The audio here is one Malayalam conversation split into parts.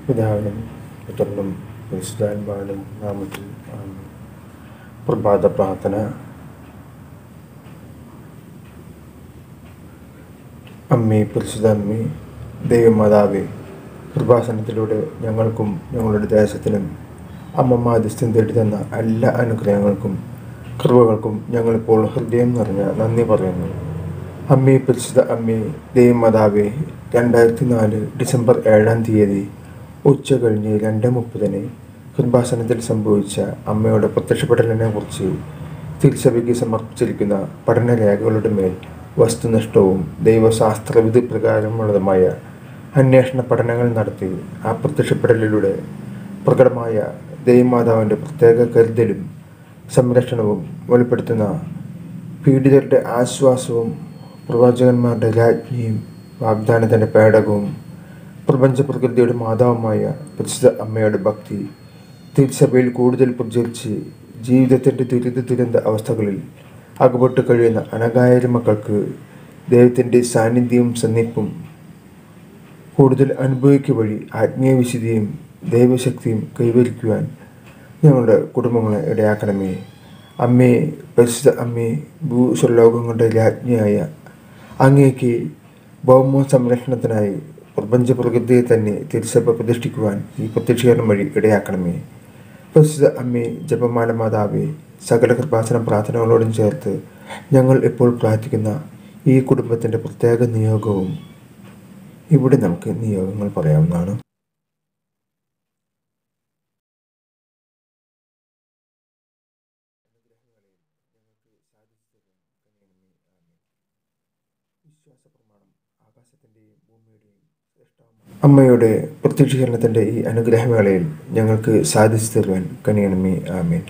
പിതാവിനും പുത്രനും പരിശുദ്ധാത്മാവിനും നാമത്തിൽ ആമേൻ. പ്രഭാത പ്രാർത്ഥന. അമ്മേ, പരിശുദ്ധ അമ്മേ, ദൈവമാതാവേ, കൃപാസനത്തിലൂടെ ഞങ്ങൾക്കും ഞങ്ങളുടെ ദേശത്തിനും അമ്മ മാധ്യസ്ഥം തേടി തന്ന എല്ലാ അനുഗ്രഹങ്ങൾക്കും കൃപകൾക്കും ഞങ്ങളിപ്പോൾ ഹൃദയം നിറഞ്ഞ നന്ദി പറയുന്നു. അമ്മേ, പരിശുദ്ധ അമ്മേ, ദൈവമാതാവേ, 2004 ഡിസംബർ 7 ഉച്ച കഴിഞ്ഞ് 2:30 കൃപാസനത്തിൽ സംഭവിച്ച അമ്മയുടെ പ്രത്യക്ഷപ്പെടലിനെ കുറിച്ച് തിരുസഭയ്ക്ക് സമർപ്പിച്ചിരിക്കുന്ന പഠനരേഖകളുടെ മേൽ വസ്തുനിഷ്ഠവും ദൈവശാസ്ത്രവിധി പ്രകാരമുള്ളതുമായ അന്വേഷണ പഠനങ്ങൾ നടത്തി ആ പ്രത്യക്ഷപ്പെടലിലൂടെ പ്രകടമായ ദൈവമാതാവിൻ്റെ പ്രത്യേക കരുതലും സംരക്ഷണവും വെളിപ്പെടുത്തുന്ന പീഡിതരുടെ ആശ്വാസവും പ്രവാചകന്മാരുടെ രാജ്ഞിയും വാഗ്ദാനത്തിൻ്റെ പേടകവും പ്രപഞ്ച പ്രകൃതിയുടെ മാതാവുമായ പരിശുദ്ധ അമ്മയുടെ ഭക്തി തിരുസഭയിൽ കൂടുതൽ പ്രചരിച്ച് ജീവിതത്തിൻ്റെ ദുരിത അവസ്ഥകളിൽ അകപ്പെട്ട് കഴിയുന്ന അനേകായിരം മക്കൾക്ക് ദൈവത്തിൻ്റെ സാന്നിധ്യവും സന്നിപ്പും കൂടുതൽ അനുഭവിക്കുക വഴി ആത്മീയ വിശുദ്ധിയും ദൈവശക്തിയും കൈവരിക്കുവാൻ ഞങ്ങളുടെ കുടുംബങ്ങളെ ഇടയാക്കണമേ. അമ്മേ, പരിശുദ്ധ അമ്മേ, ഭൂസ്വലോകങ്ങളുടെ രാജ്ഞിയായ അങ്ങേക്ക് ഭൗമ സംരക്ഷണത്തിനായി പ്രപഞ്ച പ്രകൃതിയെ തന്നെ തിരുസഭ പ്രതിഷ്ഠിക്കുവാൻ ഈ പ്രത്യക്ഷീകരണം വഴി ഇടയാക്കണമേ. പരിശുദ്ധ അമ്മേ, ജപമാല മാതാവേ, സകല കൃപാസന പ്രാർത്ഥനകളോടും ചേർത്ത് ഞങ്ങൾ ഇപ്പോൾ പ്രാർത്ഥിക്കുന്ന ഈ കുടുംബത്തിൻ്റെ പ്രത്യേക നിയോഗവും ഇവിടെ നമുക്ക് നിയോഗങ്ങൾ പറയാവുന്നതാണ്. അമ്മയുടെ പ്രത്യക്ഷീകരണത്തിൻ്റെ ഈ അനുഗ്രഹവേളയിൽ ഞങ്ങൾക്ക് സാധിച്ചു തരുവാൻ കനിയണമേ. ആമേൻ.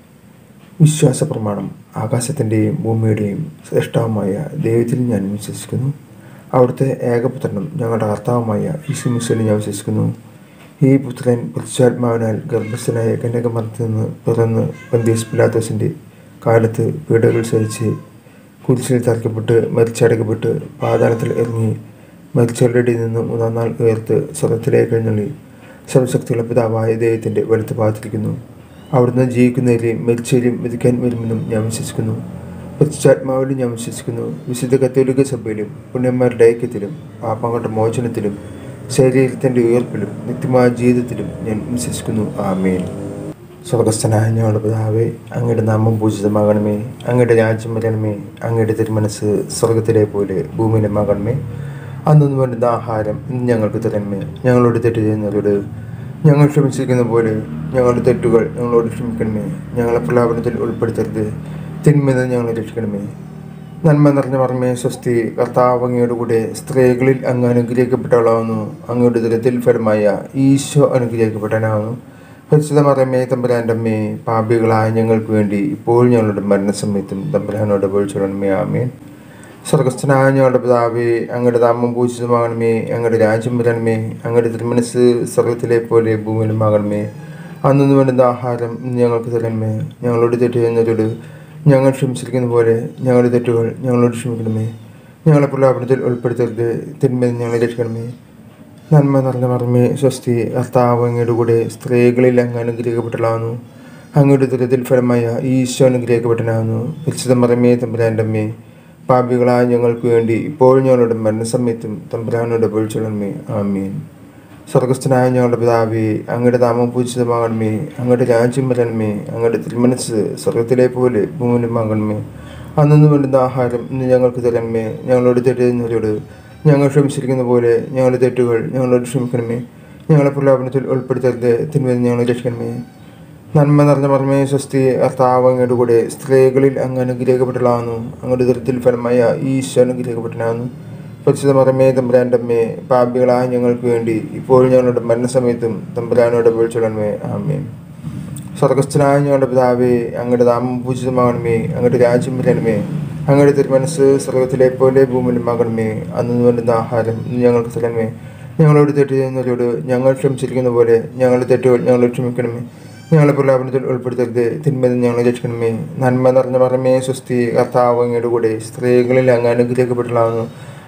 വിശ്വാസ പ്രമാണം. ആകാശത്തിൻ്റെയും ഭൂമിയുടെയും ശ്രേഷ്ഠവുമായ ദൈവത്തിൽ ഞാൻ വിശ്വസിക്കുന്നു. അവിടുത്തെ ഏകപുത്രനും ഞങ്ങളുടെ കർത്താവുമായ യേശുമിശിഹായിൽ ഞാൻ വിശ്വസിക്കുന്നു. ഈ പുത്രൻ പരിശുദ്ധാത്മാവിനാൽ ഗർഭസ്ഥനായ കന്യകമറിയത്തിൽ നിന്ന് പിറന്ന് പന്തിയോസ് പിലാത്തോസിൻ്റെ കാലത്ത് പീഡകൾ സഹിച്ച് കുരിശിൽ തറയ്ക്കപ്പെട്ട് മരിച്ചടക്കപ്പെട്ട് പാതാളത്തിൽ ഇറങ്ങി മരിച്ചവരുടെ ഇടയിൽ നിന്ന് 3-ാം നാൾ ഉയർത്ത് സ്വർഗ്ഗത്തിലേക്ക് എഴുന്നള്ളി സർവശക്തിയുള്ള പിതാവായ ദൈവത്തിൻ്റെ വലത്ത് ഭാഗത്തിരിക്കുന്നു. അവിടുന്ന് ജീവിക്കുന്നതിലെയും മരിച്ചവരെയും വിധിക്കാൻ വരുമെന്നും ഞാൻ വിശ്വസിക്കുന്നു. പരിശുദ്ധാത്മാവിലും ഞാൻ വിശ്വസിക്കുന്നു. വിശുദ്ധ കത്തോലിക്ക സഭയിലും പുണ്യന്മാരുടെ ഐക്യത്തിലും പാപങ്ങളുടെ മോചനത്തിലും ശരീരത്തിൻ്റെ ഉയർപ്പിലും നിത്യമായ ജീവിതത്തിലും ഞാൻ വിശ്വസിക്കുന്നു. ആമേൻ. സ്വർഗസ്ഥനായ ഞങ്ങളുടെ പിതാവേ, അങ്ങയുടെ നാമം പൂജിതമാകണമേ. അങ്ങയുടെ രാജ്യം വരണമേ. അങ്ങയുടെ തിരുമനസ്സ് സ്വർഗത്തിലെ പോലെ ഭൂമിയിലുമാകണമേ. അന്നു വേണ്ടുന്ന ആഹാരം ഇന്ന് ഞങ്ങൾക്ക് തരണമേ. ഞങ്ങളോട് തെറ്റ് ചെയ്യുന്നവരോട് ഞങ്ങൾ ക്ഷമിച്ചിരിക്കുന്ന പോലെ ഞങ്ങളുടെ തെറ്റുകൾ ഞങ്ങളോട് ക്ഷമിക്കണമേ. ഞങ്ങളെ പ്രലാപനത്തിൽ ഉൾപ്പെടുത്തരുത്, തിന്മയിൽ നിന്ന് ഞങ്ങളെ രക്ഷിക്കണമേ. നന്മ നിറഞ്ഞ മറിമേ, സ്വസ്തി. കർത്താവ് അങ്ങയുടെ കൂടെ സ്ത്രീകളിൽ അങ്ങ് അനുഗ്രഹിക്കപ്പെട്ടവളാവുന്നു. അങ്ങയുടെ ദുരിതത്തിൽ ഫലമായ ഈശോ അനുഗ്രഹിക്കപ്പെട്ടവനാവുന്നു. പരിശുദ്ധ മറിയമേ, തമ്പുരാൻ്റെ അമ്മേ, പാപികളായ ഞങ്ങൾക്ക് വേണ്ടി ഇപ്പോൾ ഞങ്ങളുടെ മരണസമയത്തും തമ്പുരാനോട് അപേക്ഷിക്കണമേ. ആമേൻ. സ്വർഗസ്ഥനായ ഞങ്ങളുടെ പിതാവേ, അങ്ങയുടെ നാമം പൂജിതമാകണമേ. അങ്ങയുടെ രാജ്യം വരണമേ. അങ്ങയുടെ തിരുമനസ്സ് സ്വർഗത്തിലെ പോലെ ഭൂമിയിലുമാകണമേ. അന്നു വേണ്ടുന്ന ആഹാരം ഇന്ന് ഞങ്ങൾക്ക് തരണമേ. ഞങ്ങളോട് തെറ്റ് ചെയ്യുന്നവരോട് ഞങ്ങൾ ക്ഷമിച്ചിരിക്കുന്ന പോലെ ഞങ്ങളുടെ തെറ്റുകൾ ഞങ്ങളോട് ക്ഷമിക്കണമേ. ഞങ്ങളെ പ്രലാപനത്തിൽ ഉൾപ്പെടുത്തരുത്, തിന്മയിൽ ഞങ്ങളെ രക്ഷിക്കണമേ. നന്മ നിറഞ്ഞ മറിയമേ, സ്വസ്തി. കർത്താവ് അങ്ങയുടെ കൂടെ സ്ത്രീകളിൽ അങ്ങ് അനുഗ്രഹിക്കപ്പെട്ടവളാവുന്നു. അങ്ങയുടെ ദുരിതത്തിൽ ഫലമായ ഈശോ അനുഗ്രഹിക്കപ്പെട്ടവനാവുന്നു. പരിശുദ്ധ മറിയമേ, തമ്പുരാൻ്റെ അമ്മേ, പാപികളായ ഞങ്ങൾക്ക് വേണ്ടി ഇപ്പോഴും ഞങ്ങളുടെ മരണസമയത്തും തമ്പുരാനോട് അപേക്ഷിക്കണമേ. ആമേൻ. സ്വർഗസ്ഥനായ ഞങ്ങളുടെ പിതാവേ, അങ്ങയുടെ നാമം പൂജിതമാകണമേ. അങ്ങയുടെ രാജ്യം വരണമേ. അങ്ങയുടെ തിരുമനസ്സ് സ്വർഗത്തിലെ പോലെ ഭൂമിയിലുമാകണമേ. അന്നു വേണ്ടുന്ന ആഹാരം ഇന്ന് ഞങ്ങൾക്ക് തരണമേ. ഞങ്ങളോട് തെറ്റ് ചെയ്യുന്നവരോട് ഞങ്ങൾ ക്ഷമിച്ചിരിക്കുന്ന പോലെ ഞങ്ങളുടെ തെറ്റുകൾ ഞങ്ങളോട് ക്ഷമിക്കണമേ. ഞങ്ങളെ പ്രലോഭനത്തിൽ ഉൾപ്പെടുത്തരുത്, തിന്മയിൽ ഞങ്ങളെ രക്ഷിക്കണമേ. നന്മ നിറഞ്ഞ മറിയമേ, സ്വസ്തി. കർത്താവ് അങ്ങയുടെ കൂടെ സ്ത്രീകളിൽ അങ്ങ് അനുഗ്രഹിക്കപ്പെട്ടവളാവുന്നു. അങ്ങയുടെ ദുരിതത്തിൽ ഫലമായ ഈശോ അനുഗ്രഹിക്കപ്പെട്ടവനാവുന്നു. പരിശുദ്ധ മറിയമേ, തമ്പുരാൻ്റെ അമ്മേ, പാപികളായ ഞങ്ങൾക്ക് വേണ്ടി ഇപ്പോഴും ഞങ്ങളുടെ മരണസമയത്തും തമ്പുരാനോട് അപേക്ഷിക്കണമേ. ആമേൻ. സ്വർഗസ്ഥനായ ഞങ്ങളുടെ പിതാവേ, അങ്ങയുടെ നാമം പൂജിതമാകണമേ. അങ്ങയുടെ രാജ്യം വരണമേ. അങ്ങയുടെ തിരുമനസ്സ് സ്വർഗത്തിലെ പോലെ ഭൂമിയിലുമാകണമേ. അന്നു വേണ്ടുന്ന ആഹാരം ഇന്ന് ഞങ്ങൾക്ക് തരണമേ. ഞങ്ങളോട് തെറ്റ് ചെയ്യുന്നവരോട് ഞങ്ങൾ ക്ഷമിച്ചിരിക്കുന്ന പോലെ ഞങ്ങളുടെ തെറ്റുകൾ ഞങ്ങളോട് ക്ഷമിക്കണമേ. ഞങ്ങളെ പ്രലാപനത്തിൽ ഉൾപ്പെടുത്തരുത്, തിന്മയിൽ ഞങ്ങളെ രക്ഷിക്കണമേ. നന്മ നിറഞ്ഞ മറിയമേ, സ്വസ്തി. കർത്താവ് അങ്ങയുടെ കൂടെ സ്ത്രീകളിൽ അങ്ങ് അനുഗ്രഹിക്കപ്പെട്ടവളാവുന്നു.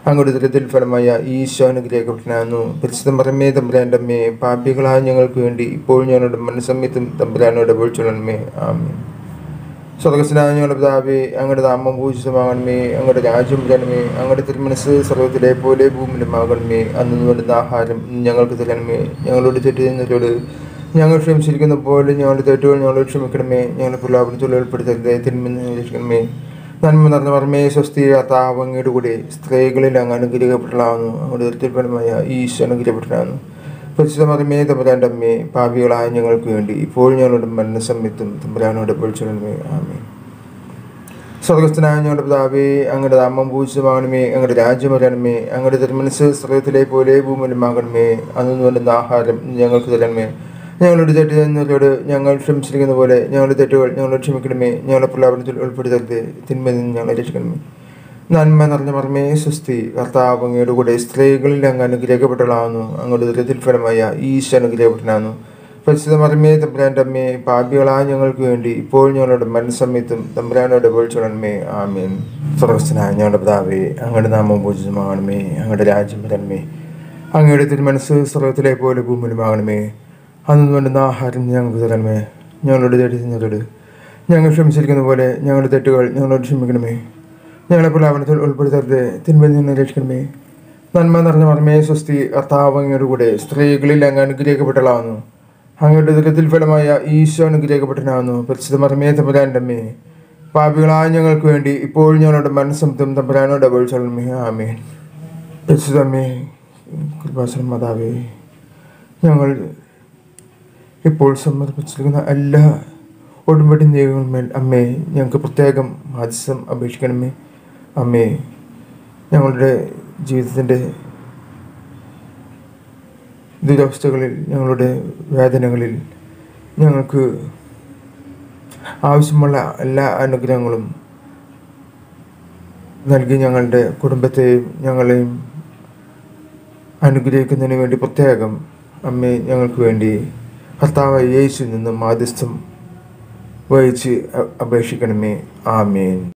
അങ്ങയുടെ ഉദരത്തിൽ ഫലമായ ഈശോ അനുഗ്രഹിക്കപ്പെട്ടവനാകുന്നു. പരിശുദ്ധ മറിയമേ തമ്പുരാന്റെ അമ്മേ, പാപികളായ ഞങ്ങൾക്ക് വേണ്ടി ഇപ്പോൾ ഞങ്ങളുടെ മനസ്സമയത്തും തമ്പുരാനോട് അപേക്ഷിച്ചുകൊള്ളണമേ. ആമേൻ. സ്വർഗ്ഗസ്ഥനായ ഞങ്ങളുടെ പിതാവേ, അങ്ങയുടെ നാമം പൂജിതമാകണമേ. അങ്ങയുടെ രാജ്യം വരണമേ. അങ്ങയുടെ തിരുമനസ്സ് സ്വർഗ്ഗത്തിലെ പോലെ ഭൂമിയിലുമാകണമേ. അന്നു വേണ്ടുന്ന ആഹാരം ഞങ്ങൾക്ക് തരണമേ. ഞങ്ങളോട് തെറ്റ് ചെയ്യുന്നവരോട് ഞങ്ങൾ ക്ഷമിച്ചിരിക്കുന്ന പോലെ ഞങ്ങളുടെ തെറ്റുകൾ ഞങ്ങളോട് ക്ഷമിക്കണമേ. ഞങ്ങളുടെ പ്രലോഭനത്തിൽ ഉൾപ്പെടുത്തരുതേ, തിന്മയിൽ രക്ഷിക്കണമേ. നന്മ നിറഞ്ഞ മറിയമേ, സ്വസ്തി, കർത്താവ് അങ്ങയുടെ കൂടെ സ്ത്രീകളിൽ അങ്ങ് അനുഗ്രഹിക്കപ്പെട്ടവളാകുന്നു. അങ്ങയുടെ ഉദരത്തിൽ ഫലമായ ഈശോ അനുഗ്രഹിക്കപ്പെട്ടവനാകുന്നു. പരിശുദ്ധ മറിയമേ തമ്പുരാന്റെ അമ്മേ, പാപികളായ ഞങ്ങൾക്ക് വേണ്ടി ഇപ്പോൾ ഞങ്ങളുടെ മരണസമയത്തും തമ്പുരാനോട് അപേക്ഷിച്ചുകൊള്ളണമേ. ആമേൻ. സ്വർഗ്ഗസ്ഥനായ ഞങ്ങളുടെ പിതാവേ, അങ്ങയുടെ നാമം പൂജിതമാകണമേ. അങ്ങയുടെ രാജ്യം വരണമേ. അങ്ങയുടെ തിരുമനസ്സ് സ്വർഗ്ഗത്തിലെ പോലെ ഭൂമിയിലുമാകണമേ. അന്നു വേണ്ടുന്ന ആഹാരം ഞങ്ങൾക്ക് തരണമേ. ഞങ്ങളുടെ തെറ്റ് ചെയ്യുന്നവരോട് ഞങ്ങൾ ക്ഷമിച്ചിരിക്കുന്ന പോലെ ഞങ്ങളുടെ തെറ്റുകൾ ഞങ്ങളോട് ക്ഷമിക്കണമേ. ഞങ്ങളുടെ പ്രലോഭനത്തിൽ ഉൾപ്പെടുത്തരുതേ, തിന്മയിൽ നിന്ന് ഞങ്ങളെ രക്ഷിക്കണമേ. നന്മ നിറഞ്ഞ മറിയമേ, സ്വസ്തി, കർത്താവ് അങ്ങയുടെ കൂടെ സ്ത്രീകളിൽ അങ്ങ് അനുഗ്രഹിക്കപ്പെട്ടവളാകുന്നു. അങ്ങയുടെ ഉദരത്തിൽ ഫലമായ ഈശോ അനുഗ്രഹിക്കപ്പെട്ടവനാകുന്നു. പരിശുദ്ധ മറിയമേ തമ്പുരാന്റെ അമ്മേ, പാപികളായ ഞങ്ങൾക്ക് വേണ്ടി ഇപ്പോൾ ഞങ്ങളുടെ മരണസമയത്തും തമ്പുരാനോട് അപേക്ഷിച്ചുകൊള്ളണമേ. ആമേൻ. സ്വർഗ്ഗസ്ഥനായ ഞങ്ങളുടെ പിതാവേ, അങ്ങയുടെ നാമം പൂജിതമാകണമേ. അങ്ങയുടെ രാജ്യം വരണമേ. അങ്ങയുടെ തിരുമനസ്സ് സ്വർഗ്ഗത്തിലെ പോലെ ഭൂമിയിലുമാകണമേ. അന്നു വേണ്ടുന്ന ആഹാരം ഞങ്ങൾക്ക് തരണമേ. ഞങ്ങളോട് തെറ്റ് ചെയ്യുന്നവരോട് ഞങ്ങൾ ക്ഷമിച്ചിരിക്കുന്ന പോലെ ഞങ്ങളുടെ തെറ്റുകൾ ഞങ്ങളോട് ക്ഷമിക്കണമേ. ഞങ്ങളെ പ്രലോഭനത്തിൽ ഉൾപ്പെടുത്തരുതേ, തിന്മയിൽ നിന്ന് രക്ഷിക്കണമേ. നന്മ നിറഞ്ഞ മറിയമേ, സ്വസ്തി, കർത്താവ് അങ്ങയുടെ കൂടെ സ്ത്രീകളിൽ അങ്ങ് അനുഗ്രഹിക്കപ്പെട്ടവളാകുന്നു. അങ്ങയുടെ ഉദരത്തിൽ ഫലമായ ഈശോ അനുഗ്രഹിക്കപ്പെട്ടവനാകുന്നു. പരിശുദ്ധ മറിയമേ തമ്പുരാന്റെ അമ്മേ, പാപികളായ ഞങ്ങൾക്ക് വേണ്ടി ഇപ്പോൾ ഞങ്ങളുടെ മരണസമയത്തും തമ്പുരാനോട് അപേക്ഷിച്ചുകൊള്ളണമേ. ആമേൻ. പരിശുദ്ധ അമ്മേ, കൃപാസന മാതാവേ, ഞങ്ങൾ ഇപ്പോൾ സമർപ്പിച്ചിരിക്കുന്ന എല്ലാ ഒടുമ്പടി നിയമങ്ങളുമേൽ അമ്മേ ഞങ്ങൾക്ക് പ്രത്യേകം മാധ്യസ്ഥം അപേക്ഷിക്കണമേ. അമ്മേ, ഞങ്ങളുടെ ജീവിതത്തിൻ്റെ ദുരവസ്ഥകളിൽ, ഞങ്ങളുടെ വേദനകളിൽ ഞങ്ങൾക്ക് ആവശ്യമുള്ള എല്ലാ അനുഗ്രഹങ്ങളും നൽകി ഞങ്ങളുടെ കുടുംബത്തെയും ഞങ്ങളെയും അനുഗ്രഹിക്കുന്നതിന് വേണ്ടി പ്രത്യേകം അമ്മേ ഞങ്ങൾക്ക് വേണ്ടി കർത്താവായ യേശുവിൽ നിന്ന് മാധ്യസ്ഥം വഹിച്ച് അപേക്ഷിക്കണമേ. ആമേൻ.